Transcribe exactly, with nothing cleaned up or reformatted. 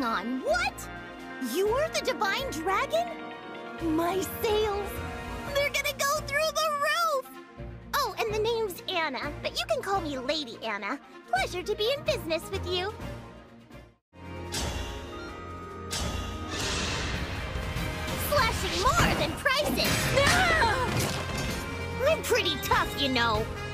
on? What? You're the divine dragon? My sails, they're gonna go through the roof! Oh, and the name's Anna, but you can call me Lady Anna. Pleasure to be in business with you. Slashing more than prices! Ah! I'm pretty tough, you know.